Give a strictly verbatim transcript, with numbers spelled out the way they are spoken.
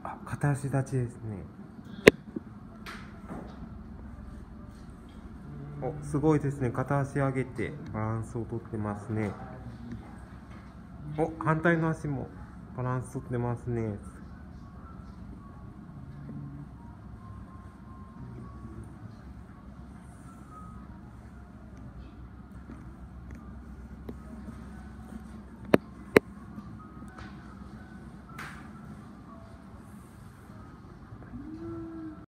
あ、片足立ちですね。お、すごいですね。片足上げてバランスをとってますね。お、反対の足もバランスとってますね。